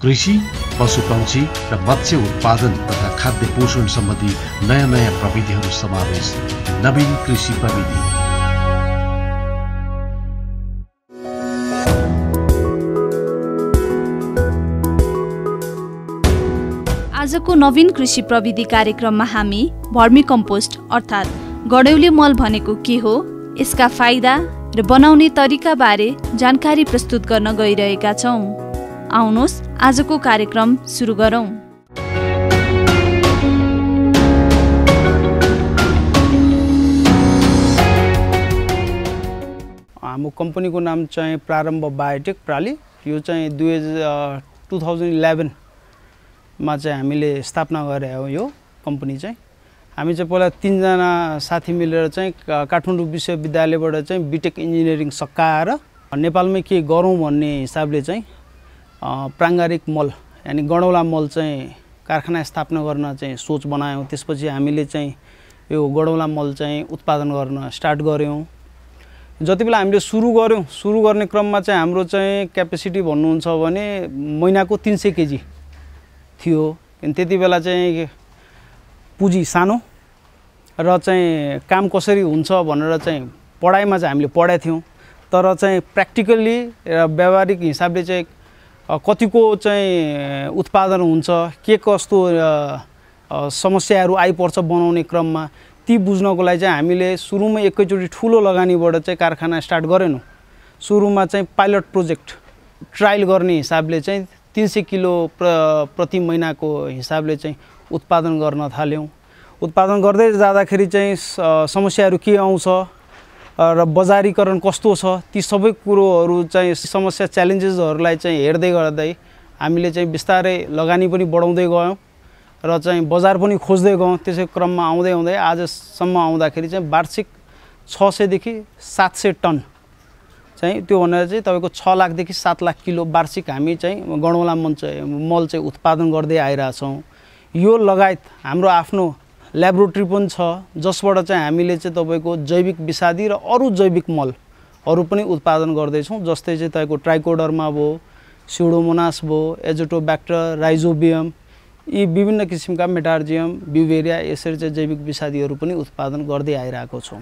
कृषि, पशुपक्षी र मत्स्य उत्पादन तथा खाद्य पोषण सम्बन्धी नयाँ प्रविधिहरू समावेश। नवीन कृषि प्रविधि। आजको नवीन कृषि प्रविधि कार्यक्रममा हामी भर्मी कम्पोस्ट अर्थात् गडौले मल भनेको के हो, यसका फाइदा र बनाउने तरिका बारे जानकारी प्रस्तुत गर्न गइरहेका छौं। आउनुहोस् आजको कार्यक्रम सुरु गरौं। हाम्रो कम्पनीको नाम चाहिँ प्रारम्भ बायोटेक प्राली। यो चाहिँ 2011 मा चाहिँ हामीले स्थापना गरे हो। यो कम्पनी चाहिँ हामी चाहिँ पहिला 3 जना साथी मिलेर चाहिँ काठमाडौँ विश्वविद्यालयबाट चाहिँ बिटेक इन्जिनियरिङ सकाएर नेपालमै के गरौँ भन्ने हिसाबले चाहिँ प्राङ्गारिक मल यानी गडौला मल चाहिँ कारखाना स्थापना गर्न चाहिँ सोच बनायौँ। त्यसपछि हामीले चाहिँ यो गडौला मल चाहिँ उत्पादन गर्न स्टार्ट गऱ्यौँ। जति बेला हामीले सुरु गर्ने क्रममा चाहिँ हाम्रो चाहिँ क्यापेसिटी भन्नुहुन्छ भने महिनाको 300 केजी थियो। त्यति बेला चाहिँ पुँजी सानो र चाहिँ काम कसरी हुन्छ भनेर चाहिँ पढाइमा चाहिँ हामीले पढाएको थियौँ। तर चाहिँ प्र्याक्टिकल्ली र व्यावहारिक हिसाबले चाहिँ कतिको चाहिँ उत्पादन हुन्छ, के कस्तो समस्याहरू आइपर्छ बनाउने क्रममा, ती बुझ्नको लागि चाहिँ हामीले सुरुमै एकैचोटि ठुलो लगानीबाट चाहिँ कारखाना स्टार्ट गरेनौँ। सुरुमा चाहिँ पाइलट प्रोजेक्ट ट्रायल गर्ने हिसाबले चाहिँ 300 किलो प्रति महिनाको हिसाबले चाहिँ उत्पादन गर्न थाल्यौँ। उत्पादन गर्दै जाँदाखेरि चाहिँ समस्याहरू के आउँछ र बजारीकरण कस्तो छ, ती सबै कुरोहरू चाहिँ समस्या च्यालेन्जेसहरूलाई चाहिँ हेर्दै गर्दै हामीले चाहिँ बिस्तारै लगानी पनि बढाउँदै गयौँ र चाहिँ बजार पनि खोज्दै गयौँ। त्यसै क्रममा आउँदै आजसम्म आउँदाखेरि चाहिँ वार्षिक 600 देखि 700 टन चाहिँ त्यो भनेर चाहिँ तपाईको 6 लाखदेखि 7 लाख किलो वार्षिक हामी चाहिँ गडौला मल चाहिँ उत्पादन गर्दै आइरहेछौँ। यो लगायत हाम्रो आफ्नो ल्याबोरेटरी पनि छ, जसबाट चाहिँ हामीले चाहिँ तपाईको जैविक विषादी र अरू जैविक मलहरू पनि उत्पादन गर्दैछौँ। जस्तै चाहिँ तपाईको ट्राइकोडर्मा भयो, स्युडोमोनास भयो, एजोटोब्याक्टर, राइजोबियम, यी विभिन्न किसिमका मेटार्जियम, ब्युभेरिया, यसरी चाहिँ जैविक विषादीहरू पनि उत्पादन गर्दै आइरहेको छौँ।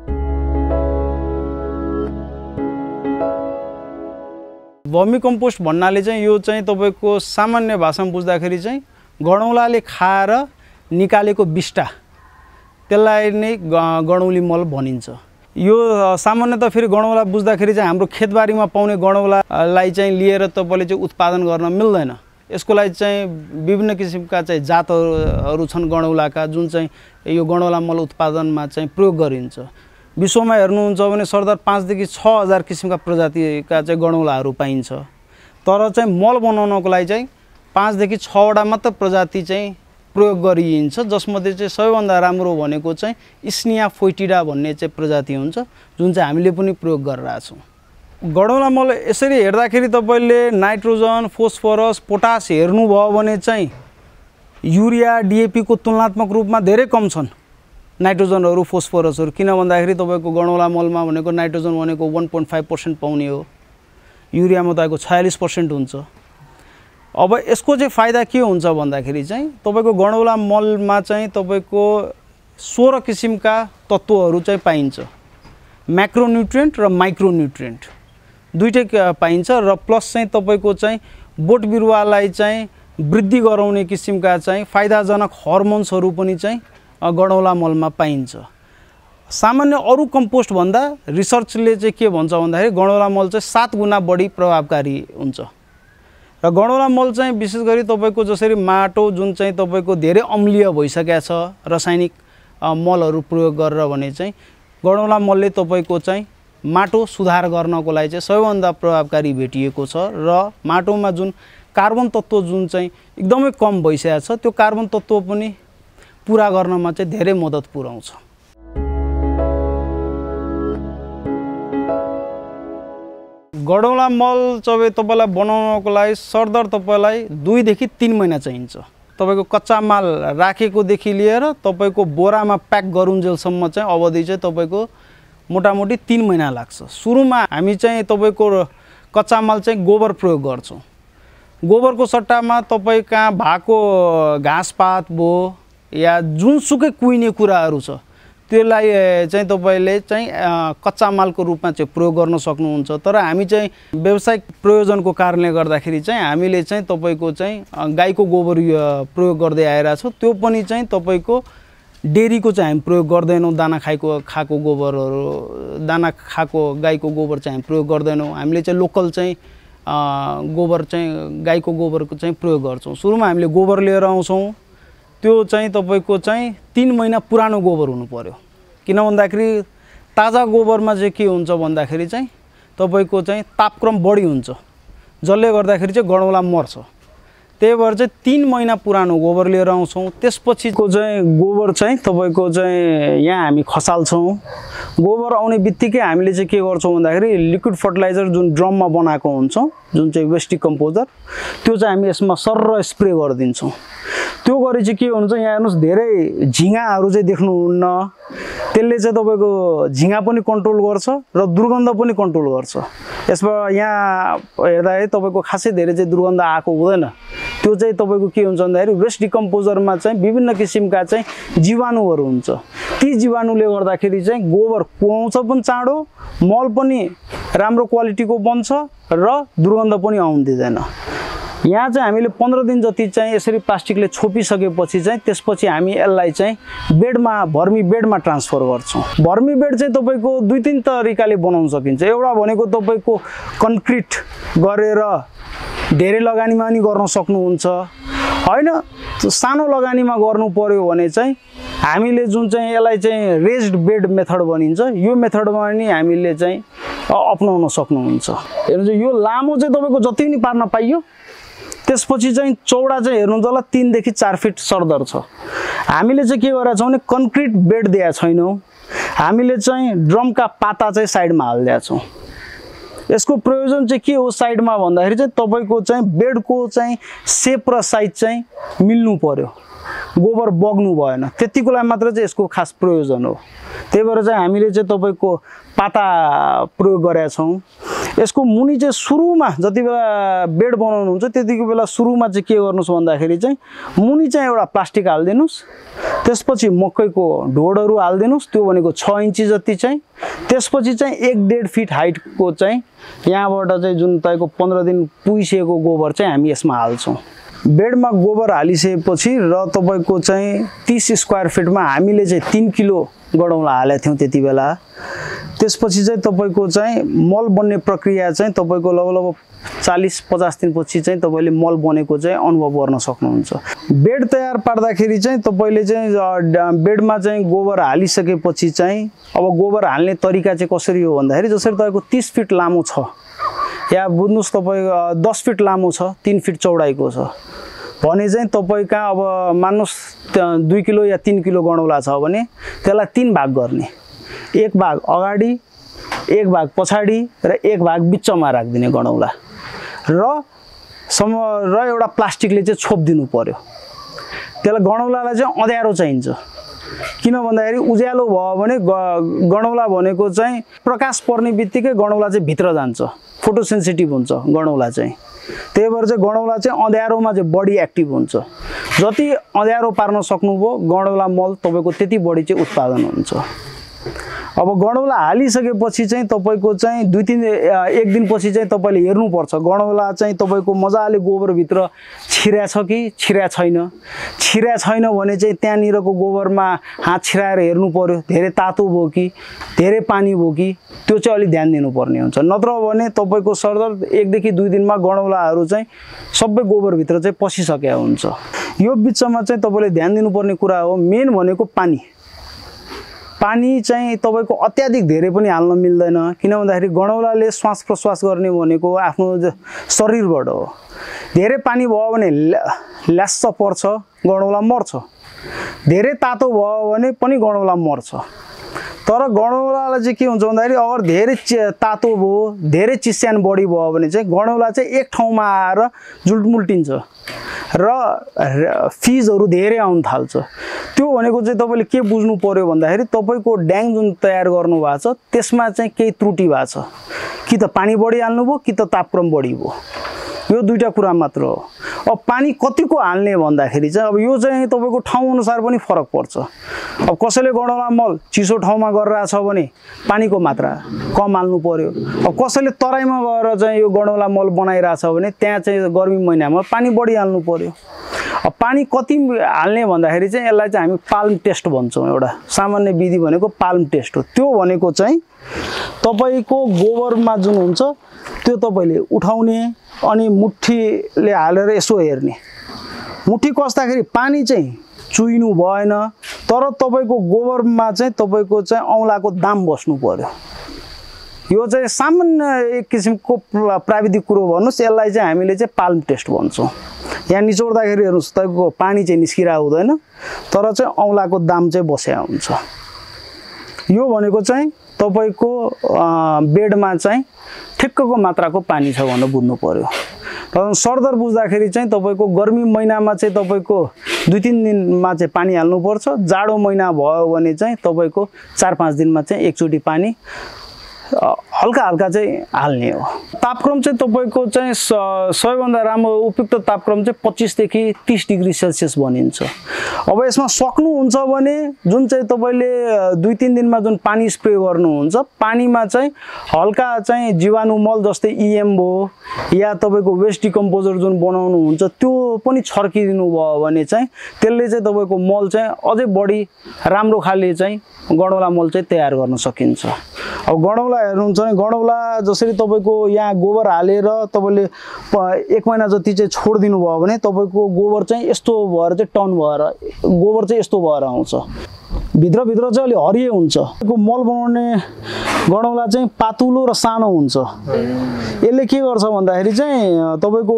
भर्मी कम्पोस्ट भन्नाले चाहिँ यो चाहिँ तपाईको सामान्य भाषामा बुझ्दाखेरि चाहिँ गडौलाले खाएर निकालेको बिष्टा, त्यसलाई नै गडौली मल भनिन्छ। यो सामान्यतः फेरि गडौला बुझ्दाखेरि चाहिँ हाम्रो खेतबारीमा पाउने गडौलालाई चाहिँ लिएर तपाईँले चाहिँ उत्पादन गर्न मिल्दैन। यसको लागि चाहिँ विभिन्न किसिमका चाहिँ जातहरू छन् गडौलाका, जुन चाहिँ यो गडौला मल उत्पादनमा चाहिँ प्रयोग गरिन्छ। विश्वमा हेर्नुहुन्छ भने सरदर 5 देखि 6000 किसिमका प्रजातिका चाहिँ गडौलाहरू पाइन्छ। तर चाहिँ मल बनाउनको लागि चाहिँ 5 देखि 6 वटा मात्र प्रजाति चाहिँ प्रयोग गरिन्छ, जसमध्ये चाहिँ सबैभन्दा राम्रो भनेको चाहिँ स्निया फोइटिडा भन्ने चाहिँ प्रजाति हुन्छ, जुन चाहिँ हामीले पनि प्रयोग गरिरहेछौँ। गडौला मल यसरी हेर्दाखेरि तपाईँले नाइट्रोजन, फोस्फरस, पोटास हेर्नुभयो भने चाहिँ युरिया, डिएपी को तुलनात्मक रूपमा धेरै कम छन् नाइट्रोजनहरू, फोस्फरसहरू। किन भन्दाखेरि तपाईँको गडौला मलमा भनेको नाइट्रोजन भनेको 1.5% पाउने हो, युरियामा तपाईँको 46% हुन्छ। अब यसको चाहिँ फाइदा के हुन्छ भन्दाखेरि चाहिँ तपाईको गडौला मलमा चाहिँ तपाईको 16 किसिमका तत्त्वहरू चाहिँ पाइन्छ। म्याक्रोन्युट्रिएन्ट र माइक्रोन्युट्रिएन्ट दुईटै पाइन्छ र प्लस चाहिँ तपाईको चाहिँ बोट बिरुवालाई चाहिँ वृद्धि गराउने किसिमका चाहिँ फाइदाजनक हर्मोन्सहरू पनि चाहिँ गडौला मलमा पाइन्छ। सामान्य अरू कम्पोस्ट भन्दा रिसर्चले चाहिँ के भन्छ भन्दाखेरि गडौला मल चाहिँ 7 गुणा बढी प्रभावकारी हुन्छ। र गडौला मल चाहिँ विशेष गरी तपाईको जसरी माटो जुन चाहिँ तपाईको धेरै अम्लीय भइसकेको छ रासायनिक मलहरू प्रयोग गरेर भने चाहिँ गडौला मलले तपाईको चाहिँ माटो सुधार गर्नको लागि चाहिँ सबैभन्दा प्रभावकारी भेटिएको छ र माटोमा जुन कार्बन तत्त्व जुन चाहिँ एकदमै कम भइसकेको छ त्यो कार्बन तत्त्व पनि पूरा गर्नमा चाहिँ धेरै मद्दत पुर्याउँछ। गडौला मल चाहिँ तपाईलाई बनाउनको लागि सरदर तपाईलाई 2 देखि 3 महिना चाहिन्छ। तपाईको कच्चा माल राखेकोदेखि लिएर तपाईको बोरामा प्याक गरुन्जेलसम्म चाहिँ अवधि चाहिँ तपाईको मोटामोटी 3 महिना लाग्छ। सुरुमा हामी चाहिँ तपाईको कच्चा माल चाहिँ गोबर प्रयोग गर्छौं गोबरको सट्टामा तपाईँ कहाँ भएको घाँसपात भयो या जुनसुकै कुहिने कुराहरू छ त्यसलाई चाहिँ तपाईँले चाहिँ कच्चा मालको रूपमा चाहिँ प्रयोग गर्न सक्नुहुन्छ। तर हामी चाहिँ व्यावसायिक प्रयोजनको कारणले गर्दाखेरि चाहिँ हामीले चाहिँ तपाईँको चाहिँ गाईको गोबर प्रयोग गर्दै आइरहेको छौँ। त्यो पनि चाहिँ तपाईँको डेरीको चाहिँ हामी प्रयोग गर्दैनौँ। दाना खाएको गोबरहरू, दाना खाएको गाईको गोबर चाहिँ हामी प्रयोग गर्दैनौँ। हामीले चाहिँ लोकल चाहिँ गोबर चाहिँ गाईको गोबरको चाहिँ प्रयोग गर्छौँ। सुरुमा हामीले गोबर लिएर आउँछौँ, त्यो चाहिँ तपाईँको चाहिँ 3 महिना पुरानो गोबर हुनु पर्यो। किन भन्दाखेरि ताजा गोबरमा चाहिँ के हुन्छ भन्दाखेरि चाहिँ तपाईँको चाहिँ तापक्रम बढी हुन्छ, जसले गर्दाखेरि चाहिँ गडौँला मर्छ। त्यही भएर चाहिँ 3 महिना पुरानो गोबर लिएर आउँछौँ। त्यसपछिको चाहिँ गोबर चाहिँ तपाईँको चाहिँ यहाँ हामी खसाल्छौँ। गोबर आउने बित्तिकै हामीले चाहिँ के गर्छौँ भन्दाखेरि लिक्विड फर्टिलाइजर जुन ड्रममा बनाएको हुन्छ, जुन चाहिँ वेस्ट डिकम्पोजर, त्यो चाहिँ हामी यसमा सर्र स्प्रे गरिदिन्छौँ। त्यो गरे चाहिँ के हुन्छ, यहाँ हेर्नुहोस् धेरै झिँगाहरू चाहिँ देख्नुहुन्न। त्यसले चाहिँ तपाईँको झिँगा पनि कन्ट्रोल गर्छ र दुर्गन्ध पनि कन्ट्रोल गर्छ। यसमा यहाँ हेर्दाखेरि तपाईँको खासै धेरै चाहिँ दुर्गन्ध आएको हुँदैन। त्यो चाहिँ तपाईँको के हुन्छ भन्दाखेरि वेस्ट डिकम्पोजरमा चाहिँ विभिन्न किसिमका चाहिँ जीवाणुहरू हुन्छ। ती जीवाणुले गर्दाखेरि चाहिँ गोबर कुहाउँछ पनि चाँडो, मल पनि राम्रो क्वालिटीको बन्छ र दुर्गन्ध पनि आउन दिँदैन। यहाँ चाहिँ हामीले 15 दिन जति चाहिँ यसरी प्लास्टिकले छोपिसकेपछि चाहिँ त्यसपछि हामी यसलाई चाहिँ बेडमा, भर्मी बेडमा ट्रान्सफर गर्छौँ। भर्मी बेड चाहिँ तपाईँको 2-3 तरिकाले बनाउन सकिन्छ। एउटा भनेको तपाईँको कन्क्रिट गरेर धेरै लगानीमा नि गर्न सक्नुहुन्छ, होइन सानो लगानीमा गर्नु पर्यो भने चाहिँ हामीले जुन चाहिँ यसलाई चाहिँ रेज्ड बेड मेथड भनिन्छ, यो मेथडमा नि हामीले चाहिँ अपनाउन सक्नुहुन्छ। हेर्नुहोस्, यो लामो चाहिँ तपाईँको जति पनि पार्न पाइयो। त्यसपछि चाहिँ चौडा चाहिँ हेर्नुहुन्छ होला 3 देखि 4 फिट सरदर छ। हामीले चाहिँ के गरेका छौँ भने कन्क्रिट बेड दिएका छैनौँ, हामीले चाहिँ ड्रमका पाता चाहिँ साइडमा हालिदिएका छौँ। यसको प्रयोजन चाहिँ के हो साइडमा भन्दाखेरि चाहिँ तपाईँको चाहिँ बेडको चाहिँ सेप र साइज चाहिँ मिल्नु पर्यो, गोबर बग्नु भएन, त्यतिको लागि मात्र चाहिँ यसको खास प्रयोजन हो। त्यही भएर चाहिँ हामीले चाहिँ तपाईँको पाता प्रयोग गरेका छौँ। यसको मुनि चाहिँ सुरुमा जति बेला बेड बनाउनुहुन्छ त्यतिको बेला सुरुमा चाहिँ के गर्नुहोस् भन्दाखेरि चाहिँ मुनि चाहिँ एउटा प्लास्टिक हालिदिनुहोस्, त्यसपछि मकैको ढोडहरू हालिदिनुहोस्, त्यो भनेको 6 इन्ची जति चाहिँ। त्यसपछि चाहिँ 1.5 फिट हाइटको चाहिँ यहाँबाट चाहिँ जुन तपाईँको 15 दिन पुगिसकेको गोबर चाहिँ हामी यसमा हाल्छौँ। बेडमा गोबर हालिसकेपछि र तपाईँको चाहिँ 30 स्क्वायर फिटमा हामीले चाहिँ 3 किलो गडौँला हालेका थियौँ त्यति बेला। त्यसपछि चाहिँ तपाईँको चाहिँ मल बन्ने प्रक्रिया चाहिँ तपाईँको लगभग 40-50 दिनपछि चाहिँ तपाईँले मल बनेको चाहिँ अनुभव गर्न सक्नुहुन्छ। बेड तयार पार्दाखेरि चाहिँ तपाईँले चाहिँ बेडमा चाहिँ गोबर हालिसकेपछि चाहिँ अब गोबर हाल्ने तरिका चाहिँ कसरी हो भन्दाखेरि जसरी तपाईँको 30 फिट लामो छ या बुझ्नुहोस् तपाईँको 10 फिट लामो छ, 3 फिट चौडाइको छ भने चाहिँ तपाईँ कहाँ अब मान्नुहोस् 2 किलो या 3 किलो गडौँला छ भने त्यसलाई 3 भाग गर्ने, 1 भाग अगाडि, 1 भाग पछाडि र 1 भाग बिचमा राखिदिने गडौँला र एउटा प्लास्टिकले चाहिँ छोपिदिनु पर्यो। त्यसलाई गडौँलालाई चाहिँ अँध्यारो चाहिन्छ। किन भन्दाखेरि उज्यालो भयो भने गडौँला भनेको चाहिँ प्रकाश पर्ने बित्तिकै गडौँला चाहिँ भित्र जान्छ, फोटोसेन्सिटिभ हुन्छ गडौँला चाहिँ। त्यही भएर चाहिँ गडौँला चाहिँ अँध्यारोमा चाहिँ बढी एक्टिभ हुन्छ। जति अँध्यारो पार्न सक्नुभयो गडौँला मल तपाईँको त्यति बढी चाहिँ उत्पादन हुन्छ। अब गडौँला हालिसकेपछि चाहिँ तपाईँको चाहिँ 1 दिनपछि चाहिँ तपाईँले हेर्नुपर्छ गडौँला चाहिँ तपाईँको मजाले गोबरभित्र छिर्या छ कि छिर्या छैन। छिर्या छैन भने चाहिँ त्यहाँनिरको गोबरमा हात छिराएर हेर्नु पर्यो, धेरै तातो भयो कि धेरै पानी भयो कि, त्यो चाहिँ अलिक ध्यान दिनुपर्ने हुन्छ। नत्र भने तपाईँको सरदर 1 देखि 2 दिनमा गडौँलाहरू चाहिँ सबै गोबरभित्र चाहिँ पसिसकेको हुन्छ। यो बिचमा चाहिँ तपाईँले ध्यान दिनुपर्ने कुरा हो मेन भनेको पानी। पानी चाहिँ तपाईँको अत्याधिक धेरै पनि हाल्न मिल्दैन। किन भन्दाखेरि गडौँलाले श्वास प्रश्वास गर्ने भनेको आफ्नो शरीरबाट हो। धेरै पानी भयो भने ल्यास्स पर्छ, गडौँला मर्छ। धेरै तातो भयो भने पनि गडौँला मर्छ। तर गडौँलालाई चाहिँ के हुन्छ भन्दाखेरि अगर धेरै तातो भयो, धेरै चिस्यान बढी भयो भने चाहिँ गडौँला चाहिँ एक ठाउँमा आएर जुल्टमुल्टिन्छ र फिजहरू धेरै आउन थाल्छ। त्यो भनेको चाहिँ तपाईँले के बुझ्नु पर्यो भन्दाखेरि तपाईँको ड्याङ जुन तयार गर्नु भएको छ त्यसमा चाहिँ केही त्रुटि भएको छ, कि त पानी बढी हाल्नुभयो कि त तापक्रम बढी भयो। यो दुईटा कुरा मात्र हो। अब पानी कतिको हाल्ने भन्दाखेरि चाहिँ अब यो चाहिँ तपाईको ठाउँ अनुसार पनि फरक पर्छ। अब कसैले गडौला मल चिसो ठाउँमा गरिरहेछ भने पानीको मात्रा कम हाल्नु पर्यो। अब कसैले तराईमा गएर चाहिँ यो गडौला मल बनाइरहेछ भने त्यहाँ चाहिँ गर्मी महिनामा पानी बढी हाल्नु पर्यो। अब पानी कति हाल्ने भन्दाखेरि चाहिँ यसलाई चाहिँ हामी पाल्म टेस्ट भन्छौँ। एउटा सामान्य विधि भनेको पाल्म टेस्ट हो। त्यो भनेको चाहिँ तपाईको गोबरमा जुन हुन्छ त्यो तपाईले उठाउने अनि मुठीले हालेर यसो हेर्ने। मुठी कस्दाखेरि पानी चाहिँ चुइनु भएन, तर तपाईको गोबरमा चाहिँ तपाईको चाहिँ औँलाको दाम बस्नु पर्यो। यो चाहिँ सामान्य एक किसिमको प्राविधिक कुरो भन्नुस्, यसलाई चाहिँ हामीले चाहिँ पाल्म टेस्ट भन्छौँ। यहाँ निचोड्दाखेरि हेर्नुस् तपाईको पानी चाहिँ निस्किरहेको हुँदैन, तर चाहिँ औँलाको दाम चाहिँ बसेको हुन्छ। यो भनेको चाहिँ तपाईको बेडमा चाहिँ ठिक्कको मात्राको पानी छ भनेर बुझ्नु पर्यो। तर सरदर बुझ्दाखेरि चाहिँ तपाईको गर्मी महिनामा चाहिँ तपाईको 2-3 दिनमा चाहिँ पानी हाल्नुपर्छ। जाडो महिना भयो भने चाहिँ तपाईको 4-5 दिनमा चाहिँ एकचोटि पानी हल्का हल्का चाहिँ हाल्ने हो। तापक्रम चाहिँ तपाईको चाहिँ सबैभन्दा राम्रो उपयुक्त तापक्रम चाहिँ 25 देखि 30 डिग्री सेल्सियस भनिन्छ। अब यसमा सक्नुहुन्छ भने जुन चाहिँ तपाईले 2-3 दिनमा जुन पानी स्प्रे गर्नुहुन्छ, पानीमा चाहिँ हल्का चाहिँ जीवाणु मल जस्तै इएम भयो या तपाईको वेस्ट डिकम्पोजर जुन बनाउनुहुन्छ त्यो पनि छर्किदिनु भयो भने चाहिँ त्यसले चाहिँ तपाईको मल चाहिँ अझै बढी राम्रो खाले चाहिँ गडौला मल चाहिँ तयार गर्न सकिन्छ। अब गडौला हेर्नुहुन्छ भने गडौला जसरी तपाईको यहाँ गोबर हालेर तपाईले 1 महिना जति चाहिँ छोड्दिनु भयो भने तपाईको गोबर चाहिँ यस्तो भएर चाहिँ टर्न भएर गोबर चाहिँ यस्तो भएर आउँछ। भित्र चाहिँ अलि हरियो हुन्छ। यो मल बनाउने गडौला चाहिँ पातुलो र सानो हुन्छ। यसले के गर्छ भन्दाखेरि चाहिँ तपाईको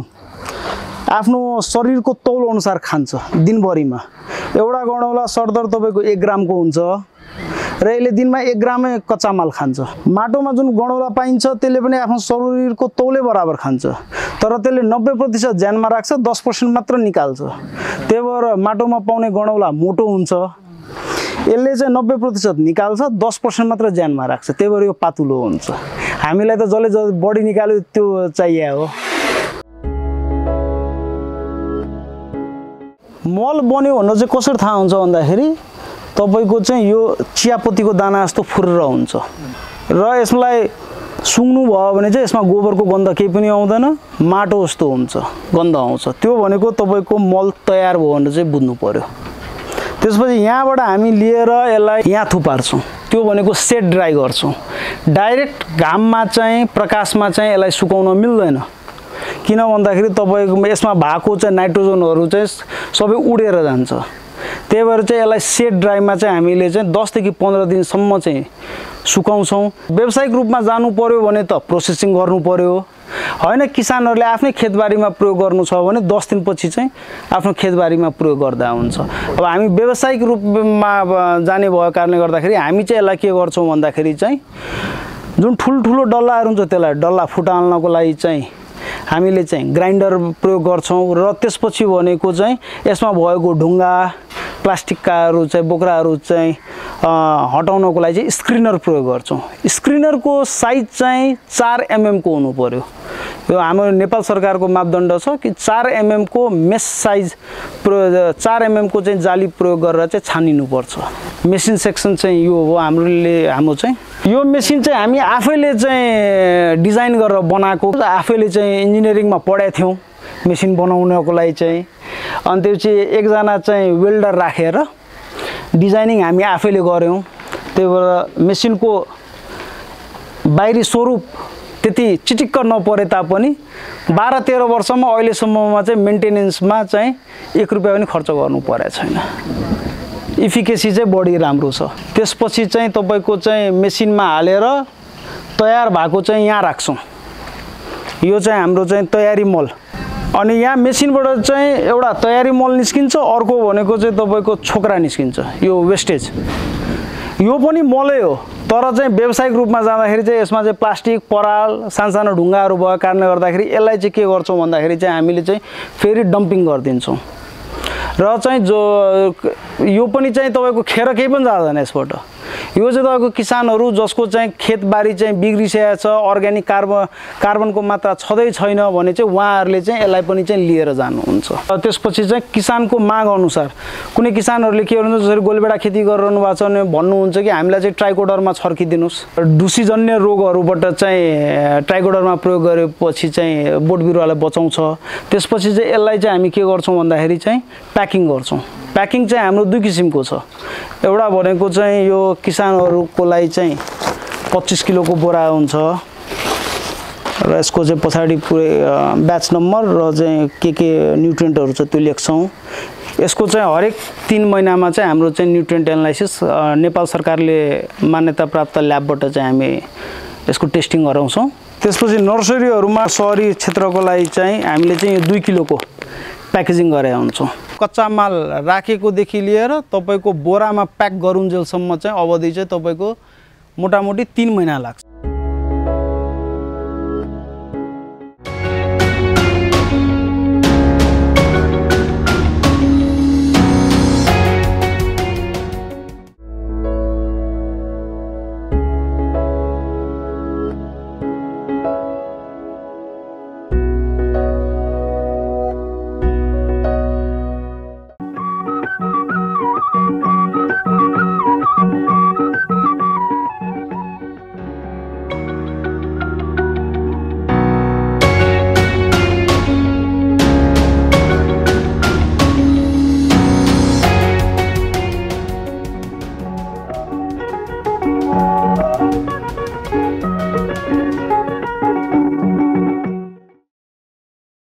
आफ्नो शरीरको तौल अनुसार खान्छ दिनभरिमा। एउटा गडौला सरदर तपाईको 1 ग्रामको हुन्छ र यसले दिनमा 1 ग्रामै कच्चा माल खान्छ। माटोमा जुन गडौला पाइन्छ त्यसले पनि आफ्नो शरीरको तौले बराबर खान्छ, तर त्यसले 90% ज्यानमा राख्छ, 10% मात्र निकाल्छ। त्यही भएर माटोमा पाउने गडौला मोटो हुन्छ। यसले चाहिँ 90% निकाल्छ, 10% मात्र ज्यानमा राख्छ। त्यही भएर यो पातुलो हुन्छ। हामीलाई त जसले बढी निकाल्यो त्यो चाहिए हो। मल बन्यो भनेर चाहिँ कसरी थाहा हुन्छ भन्दाखेरि तपाईको चाहिँ यो चियापत्तीको दाना जस्तो फुरेर हुन्छ र यसलाई सुँग्नु भयो भने चाहिँ यसमा गोबरको गन्ध केही पनि आउँदैन, माटो जस्तो हुन्छ, गन्ध आउँछ। त्यो भनेको तपाईको मल तयार भयो भनेर चाहिँ बुझ्नु पर्यो। त्यसपछि यहाँबाट हामी लिएर यसलाई यहाँ थुपार्छौँ। त्यो भनेको सेट ड्राई गर्छौँ। डाइरेक्ट घाममा चाहिँ प्रकाशमा चाहिँ यसलाई सुकाउन मिल्दैन। किन भन्दाखेरि तपाईको यसमा भएको चाहिँ नाइट्रोजनहरू चाहिँ सबै उडेर जान्छ। त्यही भएर चाहिँ यसलाई सेट ड्राईमा चाहिँ हामीले चाहिँ 10 देखि 15 दिनसम्म चाहिँ सुकाउँछौँ। व्यावसायिक रूपमा जानु पर्यो भने त प्रोसेसिङ गर्नु पर्यो, हैन किसानहरूले आफ्नै खेतबारीमा प्रयोग गर्नु छ भने 10 दिनपछि चाहिँ आफ्नो खेतबारीमा प्रयोग गर्दा हुन्छ। अब हामी व्यावसायिक रूपमा जाने भएको कारणले गर्दाखेरि हामी चाहिँ यसलाई के गर्छौँ भन्दाखेरि चाहिँ जुन ठुल्ठुलो डल्लाहरू हुन्छ त्यसलाई डल्ला फुटाल्नको लागि चाहिँ हामीले चाहिँ ग्राइन्डर प्रयोग गर्छौँ र त्यसपछि भनेको चाहिँ यसमा भएको ढुङ्गा प्लास्टिककाहरू चाहिँ बोक्राहरू चाहिँ हटाउनको लागि चाहिँ स्क्रिनर प्रयोग गर्छौँ। स्क्रिनरको साइज चाहिँ 4 mm को हुनु पर्यो। यो हाम्रो नेपाल सरकारको मापदण्ड छ कि 4 mm को मेस साइज 4 mm को चाहिँ जाली प्रयोग गरेर चाहिँ छानिनुपर्छ। मेसिन सेक्सन चाहिँ यो हो हाम्रो चाहिँ। यो मेसिन चाहिँ हामी आफैले चाहिँ डिजाइन गरेर बनाएको, आफैले चाहिँ इन्जिनियरिङमा पढेका थियौँ मेसिन बनाउनको लागि चाहिँ। अनि त्यो चाहिँ एकजना चाहिँ वेल्डर राखेर डिजाइनिङ हामी आफैले गऱ्यौँ। त्यही भएर मेसिनको बाहिरी स्वरूप त्यति चिटिक्क नपरे तापनि 12-13 वर्षमा अहिलेसम्ममा चाहिँ मेन्टेनेन्समा चाहिँ 1 रुपैयाँ पनि खर्च गर्नु परेको छैन। इफिकेसी चाहिँ बढी राम्रो छ। त्यसपछि चाहिँ तपाईको चाहिँ मेसिनमा हालेर तयार भएको चाहिँ यहाँ राख्छौँ। यो चाहिँ हाम्रो चाहिँ तयारी मल। अनि यहाँ मेसिनबाट चाहिँ एउटा तयारी मल निस्किन्छ, अर्को भनेको चाहिँ तपाईको छोक्रा निस्किन्छ, यो वेस्टेज। यो पनि मलै हो, तर चाहिँ व्यावसायिक रूपमा जाँदाखेरि चाहिँ यसमा चाहिँ प्लास्टिक पराल सानो ढुङ्गाहरू भएको कारणले गर्दाखेरि यसलाई चाहिँ के गर्छौँ भन्दाखेरि चाहिँ हामीले चाहिँ फेरि डम्पिङ गरिदिन्छौँ। र चाहिँ जो यो पनि चाहिँ तपाईको खेर केही पनि जाँदैन यसबाट। यो चाहिँ तपाईँको किसानहरू जसको चाहिँ खेतबारी चाहिँ बिग्रिसकेको छ, अर्ग्यानिक कार्बनको मात्रा छँदै छैन भने चाहिँ उहाँहरूले चाहिँ यसलाई पनि चाहिँ लिएर जानुहुन्छ। त्यसपछि चाहिँ किसानको माग अनुसार कुनै किसानहरूले के गर्नुहुन्छ, जसरी गोलबेडा खेती गरिरहनु भएको छ भने भन्नुहुन्छ कि हामीलाई चाहिँ ट्राइकोडरमा छर्किदिनुहोस्। ढुसीजन्य रोगहरूबाट चाहिँ ट्राइकोडरमा प्रयोग गरेपछि चाहिँ बोट बिरुवालाई बचाउँछ। त्यसपछि चाहिँ यसलाई चाहिँ हामी के गर्छौँ भन्दाखेरि चाहिँ प्याकिङ गर्छौँ। प्याकिङ चाहिँ हाम्रो दुई किसिमको छ। एउटा भनेको चाहिँ यो किसानहरूको लागि चाहिँ 25 किलोको बोरा हुन्छ र यसको चाहिँ पछाडि पुरै ब्याच नम्बर र चाहिँ के न्युट्रिएन्टहरू छ त्यो लेख्छौँ। यसको चाहिँ हरेक 3 महिनामा चाहिँ हाम्रो चाहिँ न्युट्रिएन्ट एनालाइसिस नेपाल सरकारले मान्यता प्राप्त ल्याबबाट चाहिँ हामी यसको टेस्टिङ गराउँछौँ। त्यसपछि नर्सरीहरूमा सहरी क्षेत्रको लागि चाहिँ हामीले चाहिँ यो 2 किलोको प्याकेजिङ गरेका हुन्छौँ। कच्चा माल राखेकोदेखि लिएर तपाईँको बोरामा प्याक गरुन्जेलसम्म चाहिँ अवधि चाहिँ तपाईँको मोटामोटी 3 महिना लाग्छ।